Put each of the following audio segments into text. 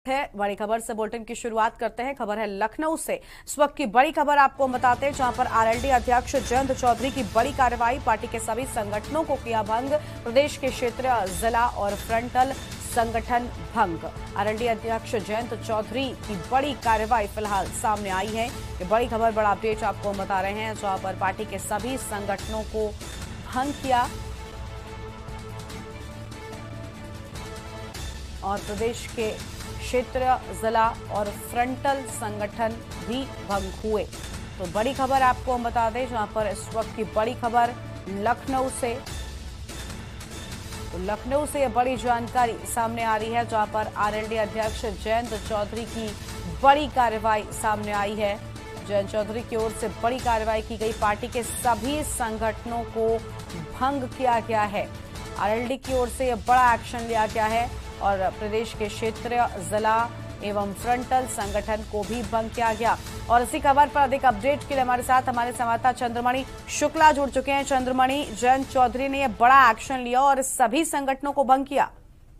है बड़ी खबर से बुलेटिन की शुरुआत करते हैं। खबर है लखनऊ से। इस वक्त की बड़ी खबर आपको हम बताते हैं, जहां पर आरएलडी अध्यक्ष जयंत चौधरी की बड़ी कार्रवाई। पार्टी के सभी संगठनों को किया भंग। प्रदेश के क्षेत्रीय, जिला और फ्रंटल संगठन भंग। आरएलडी अध्यक्ष जयंत चौधरी की बड़ी कार्रवाई फिलहाल सामने आई है। ये बड़ी खबर, बड़ा अपडेट आपको हम बता रहे हैं, जहां पर पार्टी के सभी संगठनों को भंग किया और प्रदेश के क्षेत्र, जिला और फ्रंटल संगठन भी भंग हुए। तो बड़ी खबर आपको हम बता दें, जहां पर इस वक्त की बड़ी खबर लखनऊ से। तो लखनऊ से यह बड़ी जानकारी सामने आ रही है, जहां पर आरएलडी अध्यक्ष जयंत चौधरी की बड़ी कार्रवाई सामने आई है। जयंत चौधरी की ओर से बड़ी कार्रवाई की गई। पार्टी के सभी संगठनों को भंग किया गया है। आरएलडी की ओर से यह बड़ा एक्शन लिया गया है और प्रदेश के क्षेत्रीय, जिला एवं फ्रंटल संगठन को भी भंग किया गया। और इसी खबर पर अधिक अपडेट के लिए हमारे साथ हमारे संवाददाता चंद्रमणि शुक्ला जुड़ चुके हैं। चंद्रमणि, जयंत चौधरी ने यह बड़ा एक्शन लिया और सभी संगठनों को भंग किया।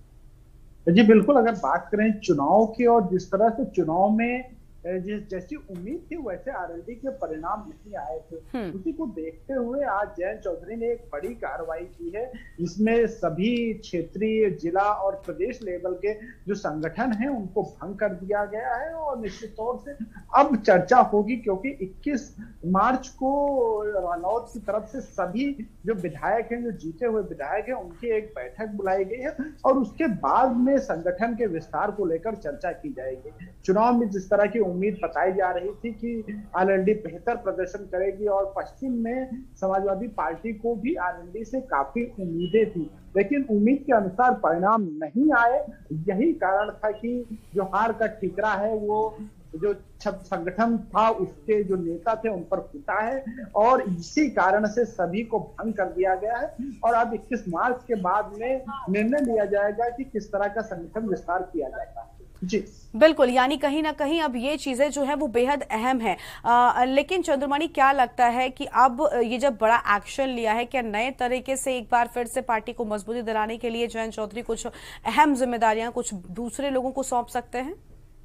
जी बिल्कुल, अगर बात करें चुनाव की और जिस तरह से चुनाव में जैसी उम्मीद थी वैसे आरएलडी के परिणाम नहीं आए थे, उसी को देखते हुए आज जयंत चौधरी ने एक बड़ी कार्रवाई की है। इसमें सभी क्षेत्रीय, जिला और प्रदेश लेवल के जो संगठन हैं उनको भंग कर दिया गया है। और निश्चित तौर से अब चर्चा होगी, क्योंकि 21 मार्च को रानौत की तरफ से सभी जो विधायक हैं, जो जीते हुए विधायक हैं, उनकी एक बैठक बुलाई गई है और उसके बाद में संगठन के विस्तार को लेकर चर्चा की जाएगी। चुनाव में जिस तरह की उम्मीद बताई जा रही थी कि आरएलडी बेहतर प्रदर्शन करेगी और पश्चिम में समाजवादी पार्टी को भी आरएलडी से काफी उम्मीदें थी, लेकिन उम्मीद के अनुसार परिणाम नहीं आए। यही कारण था कि जो हार का ठीकरा है वो जो संगठन था उसके जो नेता थे उन पर फूटा है और इसी कारण से सभी को भंग कर दिया गया है। और अब 21 मार्च के बाद में निर्णय लिया जाएगा कि किस तरह का संगठन विस्तार किया जाएगा। जी बिल्कुल, यानी कहीं ना कहीं अब ये चीजें जो है वो बेहद अहम है। लेकिन चंद्रमणि, क्या लगता है कि अब ये जब बड़ा एक्शन लिया है, क्या नए तरीके से एक बार फिर से पार्टी को मजबूती दिलाने के लिए जयंत चौधरी कुछ अहम जिम्मेदारियां कुछ दूसरे लोगों को सौंप सकते हैं?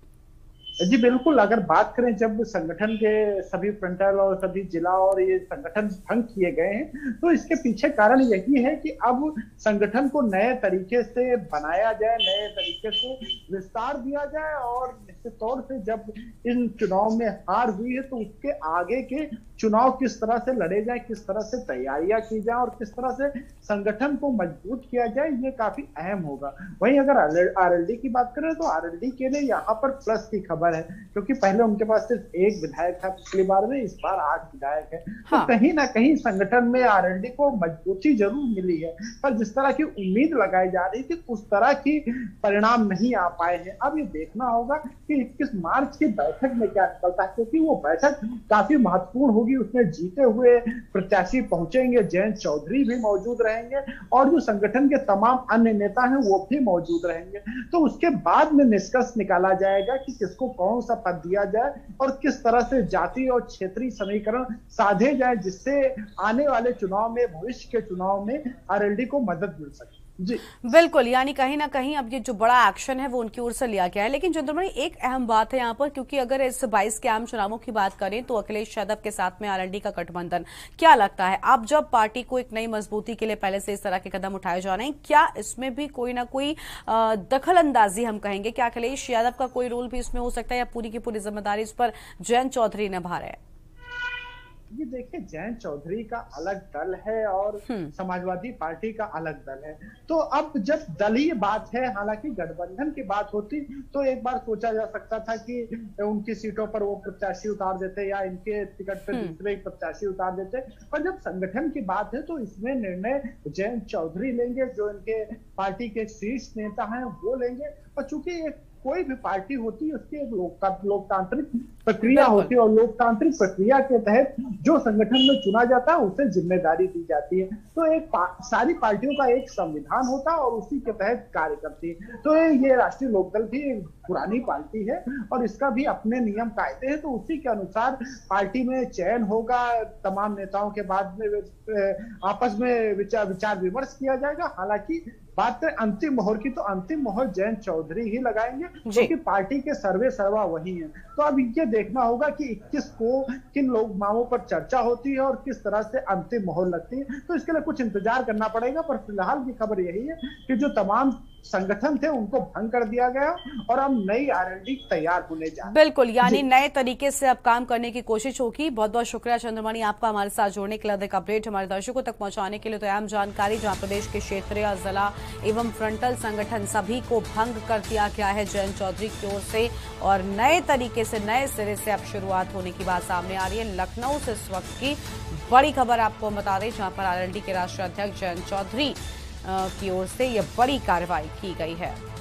जी बिल्कुल, अगर बात करें जब संगठन के सभी फ्रंटल और सभी जिला और ये संगठन भंग किए गए हैं, तो इसके पीछे कारण यही है कि अब संगठन को नए तरीके से बनाया जाए, नए तरीके से विस्तार दिया जाए। और निश्चित तौर से जब इन चुनाव में हार हुई है तो उसके आगे के चुनाव किस तरह से लड़े जाए, किस तरह से तैयारियां की जाए और किस तरह से संगठन को मजबूत किया जाए, ये काफी अहम होगा। वहीं अगर आरएलडी की बात करें तो आरएलडी के लिए यहाँ पर प्लस की खबर है, क्योंकि पहले उनके पास सिर्फ एक विधायक था पिछली बार में, इस बार 8 विधायक है। हाँ। तो कहीं ना कहीं संगठन में आरएलडी को मजबूती जरूर मिली है, पर जिस तरह की उम्मीद लगाई जा रही थी उस तरह की परिणाम नहीं आ पाए हैं। अब ये देखना होगा कि 21 मार्च की बैठक में क्या निकलता है, क्योंकि वो बैठक काफी महत्वपूर्ण होगी। उसमें जीते हुए प्रत्याशी पहुंचेंगे, जयंत चौधरी भी मौजूद रहेंगे और जो संगठन के तमाम अन्य नेता हैं वो भी मौजूद रहेंगे। तो उसके बाद में निष्कर्ष निकाला जाएगा कि किसको कौन सा पद दिया जाए और किस तरह से जाति और क्षेत्रीय समीकरण साधे जाए, जिससे आने वाले चुनाव में, भविष्य के चुनाव में आरएलडी को मदद मिल सके। जी बिल्कुल, यानी कहीं ना कहीं अब ये जो बड़ा एक्शन है वो उनकी ओर से लिया गया है। लेकिन चंद्रमणि, एक अहम बात है यहाँ पर, क्योंकि अगर इस 22 के आम चुनावों की बात करें तो अखिलेश यादव के साथ में आरएलडी का गठबंधन, क्या लगता है अब जब पार्टी को एक नई मजबूती के लिए पहले से इस तरह के कदम उठाए जा रहे हैं, क्या इसमें भी कोई ना कोई दखल अंदाजी हम कहेंगे, क्या अखिलेश यादव का कोई रोल भी इसमें हो सकता है, या पूरी की पूरी जिम्मेदारी इस पर जयंत चौधरी निभा रहे हैं? ये देखिए, जयंत चौधरी का अलग दल है और समाजवादी पार्टी का अलग दल है। तो अब जब दलीय बात है, हालांकि गठबंधन की बात होती तो एक बार सोचा जा सकता था कि उनकी सीटों पर वो प्रत्याशी उतार देते या इनके टिकट पर दूसरे प्रत्याशी उतार देते, पर जब संगठन की बात है तो इसमें निर्णय जयंत चौधरी लेंगे, जो इनके पार्टी के शीर्ष नेता हैं वो लेंगे। और चूंकि एक कोई भी पार्टी होती है उसकी एक लोकतांत्रिक प्रक्रिया होती है और लोकतांत्रिक प्रक्रिया के तहत जो संगठन में चुना जाता है उसे जिम्मेदारी दी जाती है। तो एक सारी पार्टियों का एक संविधान होता है और उसी के तहत कार्य करती है। तो ये राष्ट्रीय लोकदल भी एक पुरानी पार्टी है और इसका भी अपने नियम कायदे हैं, तो उसी के अनुसार पार्टी में चयन होगा। तमाम नेताओं के बाद में आपस में विचार विमर्श किया जाएगा। हालांकि बात करें अंतिम मोहर की, तो अंतिम मोहर जयंत चौधरी ही लगाएंगे, क्योंकि पार्टी के सर्वे सर्वा वही है। तो अब ये देखना होगा कि 21 को किन लोग नामों पर चर्चा होती है और किस तरह से अंतिम मोहर लगती है। तो इसके लिए कुछ इंतजार करना पड़ेगा, पर फिलहाल की खबर यही है कि जो तमाम संगठन थे उनको भंग कर दिया गया और अब नई आरएलडी तैयार होने जा रही है। बिल्कुल, यानी नए तरीके से अब काम करने की कोशिश होगी। बहुत बहुत शुक्रिया चंद्रमणि आपका हमारे साथ जुड़ने के लिए, अधिक अपडेट हमारे दर्शकों तक पहुंचाने के लिए। तो अहम जानकारी जहां प्रदेश के क्षेत्रीय, जिला एवं फ्रंटल संगठन सभी को भंग कर दिया गया है जयंत चौधरी की ओर से, और नए तरीके से नए सिरे से अब शुरुआत होने की बात सामने आ रही है। लखनऊ से इस वक्त की बड़ी खबर आपको बता दें, जहां पर आरएलडी के राष्ट्रीय अध्यक्ष जयंत चौधरी की ओर से यह बड़ी कार्रवाई की गई है।